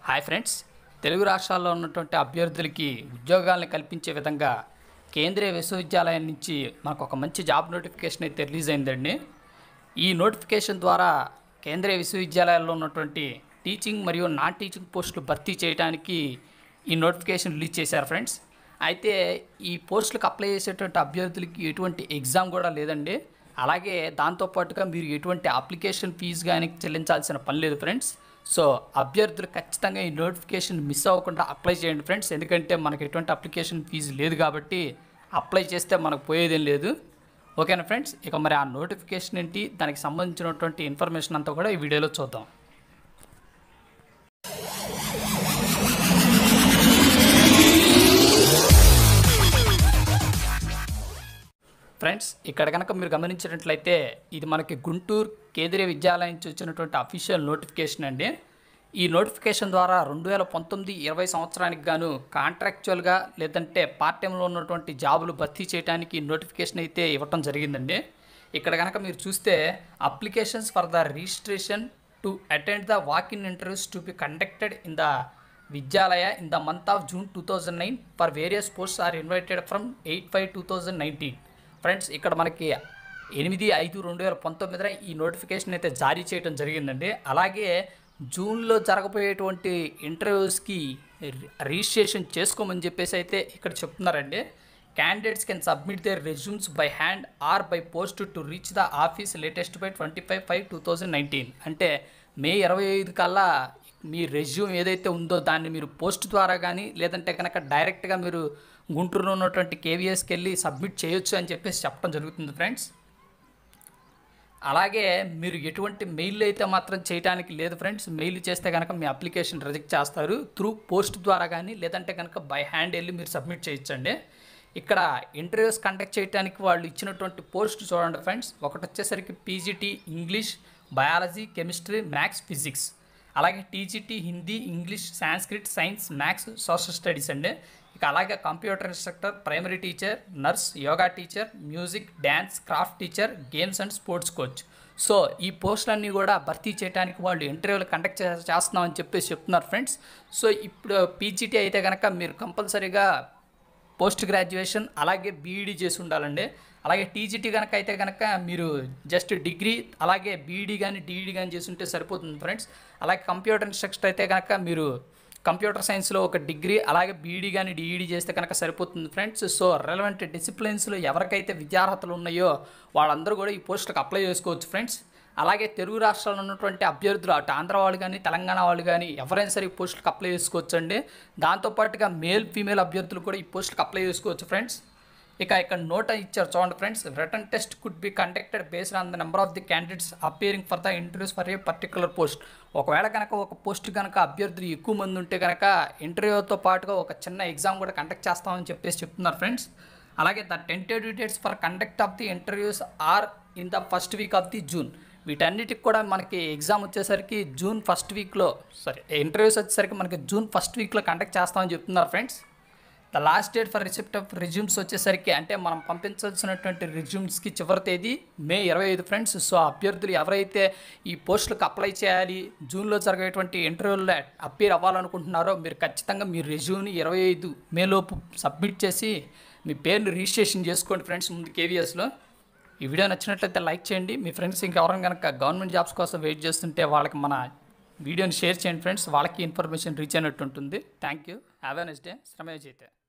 Hi friends, Telugu రాష్ట్రాల్లో ఉన్నటువంటి అభ్యర్థులకి ఉద్యోగాలను కల్పించే విధంగా కేంద్రీయ విశ్వవిద్యాలయం నుంచి మనకు ఒక మంచి జాబ్ నోటిఫికేషన్ అయితే రిలీజ్ అయిందండి. ఈ నోటిఫికేషన్ ద్వారా కేంద్రీయ విశ్వవిద్యాలయాల్లో ఉన్నటువంటి టీచింగ్ మరియు నాన్ టీచింగ్ పోస్టులు భర్తీ చేయడానికి ఈ నోటిఫికేషన్ రిలీజ్ చేశారు ఫ్రెండ్స్. అయితే ఈ పోస్టులకు అప్లై చేసేటువంటి అభ్యర్థులకి ఎటువంటి ఎగ్జామ్ కూడా లేదండి. అలాగే దాంతోపాటుగా మీరు ఎటువంటి అప్లికేషన్ ఫీజు కానీ చెల్లించాల్సిన పని లేదు ఫ్రెండ్స్. సో అభ్యర్థులు ఖచ్చితంగా ఈ నోటిఫికేషన్ మిస్ అవ్వకుండా అప్లై చేయండి ఫ్రెండ్స్. ఎందుకంటే మనకు ఎటువంటి అప్లికేషన్ ఫీజు లేదు కాబట్టి అప్లై చేస్తే మనకు పోయేదేం లేదు. ఓకేనా ఫ్రెండ్స్, ఇక మరి ఆ నోటిఫికేషన్ ఏంటి, దానికి సంబంధించినటువంటి ఇన్ఫర్మేషన్ అంతా కూడా ఈ వీడియోలో చూద్దాం. ఫ్రెండ్స్, ఇక్కడ కనుక మీరు గమనించినట్లయితే ఇది మనకి గుంటూరు కేంద్రీయ విద్యాలయం నుంచి వచ్చినటువంటి అఫీషియల్ నోటిఫికేషన్ అండి. ఈ నోటిఫికేషన్ ద్వారా 2019-20 సంవత్సరానికి గాను కాంట్రాక్చువల్గా లేదంటే పార్ట్ టైంలో ఉన్నటువంటి జాబులు భర్తీ చేయడానికి నోటిఫికేషన్ అయితే ఇవ్వటం జరిగిందండి. ఇక్కడ కనుక మీరు చూస్తే applications for the registration to attend the walk-in interviews to be conducted in the Vidyalaya in the month of June 2009 for various posts are invited from 8/5/2019. Friends, ఇక్కడ మనకి 8/5/2019 ఈ నోటిఫికేషన్ అయితే జారీ చేయడం జరిగిందండి. అలాగే జూన్లో జరగబోయేటువంటి ఇంటర్వ్యూస్కి రిజిస్ట్రేషన్ చేసుకోమని చెప్పేసి అయితే ఇక్కడ చెప్తున్నారండి. Candidates can submit their resumes by hand or by post to reach the office latest by 25/5/2019. అంటే మే 25 కల్లా మీ రెజ్యూమ్ ఏదైతే ఉందో దాన్ని మీరు పోస్ట్ ద్వారా కానీ లేదంటే కనుక డైరెక్ట్గా మీరు గుంటూరులో ఉన్నటువంటి కేవీఎస్కి వెళ్ళి సబ్మిట్ చేయొచ్చు అని చెప్పేసి చెప్పడం జరుగుతుంది ఫ్రెండ్స్. అలాగే మీరు ఎటువంటి మెయిల్ అయితే మాత్రం చేయడానికి లేదు ఫ్రెండ్స్. మెయిల్ చేస్తే కనుక మీ అప్లికేషన్ రిజెక్ట్ చేస్తారు. త్రూ పోస్ట్ ద్వారా కానీ లేదంటే కనుక బై హ్యాండ్ వెళ్ళి మీరు సబ్మిట్ చేయొచ్చండి. ఇక్కడ ఇంటర్వ్యూస్ కండక్ట్ చేయడానికి వాళ్ళు ఇచ్చినటువంటి పోస్ట్ చూడండి ఫ్రెండ్స్. ఒకటి వచ్చేసరికి PGT English, biology, chemistry, maths, physics. అలాగే TGT Hindi, English, Sanskrit, science, maths, social studies అండి. ఇక అలాగే computer instructor, primary teacher, nurse, yoga teacher, music, dance, craft teacher, games and sports coach. So ఈ పోస్టులన్నీ కూడా భర్తీ చేయడానికి వాళ్ళు ఇంటర్వ్యూలు కండక్ట్ చేస్తున్నామని చెప్పేసి చెప్తున్నారు ఫ్రెండ్స్. సో ఇప్పుడు పీజీటీ అయితే కనుక మీరు కంపల్సరీగా పోస్ట్ గ్రాడ్యుయేషన్ అలాగే బీఈడీ చేసి ఉండాలండి. అలాగే టీజీటీ కనుక అయితే కనుక మీరు జస్ట్ డిగ్రీ అలాగే బీఈడీ కానీ డిఈడీ కానీ చేసి ఉంటే సరిపోతుంది ఫ్రెండ్స్. అలాగే కంప్యూటర్ ఇన్స్ట్రక్టర్ అయితే కనుక మీరు కంప్యూటర్ సైన్స్లో ఒక డిగ్రీ అలాగే బీఈడీ కానీ డిఈడీ చేస్తే కనుక సరిపోతుంది ఫ్రెండ్స్. సో రెలవెంట్ డిసిప్లిన్స్లో ఎవరికైతే విద్యార్హతలు ఉన్నాయో వాళ్ళందరూ కూడా ఈ పోస్టులకు అప్లై చేసుకోవచ్చు ఫ్రెండ్స్. అలాగే తెలుగు రాష్ట్రాల్లో ఉన్నటువంటి అభ్యర్థులు అటు ఆంధ్ర వాళ్ళు కానీ తెలంగాణ వాళ్ళు కానీ ఎవరైనా సరే ఈ పోస్టులకు అప్లై చేసుకోవచ్చు అండి. దాంతోపాటుగా మేల్ ఫీమేల్ అభ్యర్థులు కూడా ఈ పోస్టులకు అప్లై చేసుకోవచ్చు ఫ్రెండ్స్. ఇక ఇక్కడ నోట్ ఇచ్చారు చూడండి friends. Return test could be conducted based on the number of the candidates appearing for the interviews for a particular post. ఒకవేళ కనుక ఒక పోస్ట్ కనుక అభ్యర్థులు ఎక్కువ మంది ఉంటే కనుక ఇంటర్వ్యూతో పాటుగా ఒక చిన్న ఎగ్జామ్ కూడా కండక్ట్ చేస్తామని చెప్పేసి చెప్తున్నారు ఫ్రెండ్స్. అలాగే the tentative dates for conduct of the interviews are in the first week of the June. వీటన్నిటికి కూడా మనకి ఎగ్జామ్ వచ్చేసరికి జూన్ ఫస్ట్ వీక్లో ఇంటర్వ్యూస్ వచ్చేసరికి మనకి జూన్ ఫస్ట్ వీక్లో కండక్ట్ చేస్తామని చెప్తున్నారు friends. The last date for receipt of resumes వచ్చేసరికి అంటే మనం పంపించాల్సినటువంటి రెజ్యూమ్స్కి చివరి తేదీ మే 25 ఫ్రెండ్స్. సో అభ్యర్థులు ఎవరైతే ఈ పోస్టులకు అప్లై చేయాలి, జూన్లో జరిగేటువంటి ఇంటర్వ్యూలో అప్పీర్ అవ్వాలనుకుంటున్నారో మీరు ఖచ్చితంగా మీ రెజ్యూమ్ని 25 మేలోపు సబ్మిట్ చేసి మీ పేరుని రిజిస్ట్రేషన్ చేసుకోండి ఫ్రెండ్స్ ముందు కేవీఎస్లో. ఈ వీడియో నచ్చినట్లయితే లైక్ చేయండి. మీ ఫ్రెండ్స్ ఇంకెవరైనా కనుక గవర్నమెంట్ జాబ్స్ కోసం వెయిట్ చేస్తుంటే వాళ్ళకి మన వీడియోని షేర్ చేయండి ఫ్రెండ్స్. వాళ్ళకి ఇన్ఫర్మేషన్ రీచ్ అయినట్టు ఉంటుంది. Thank you. Have a nice day. శ్రమేవ్ జైతే.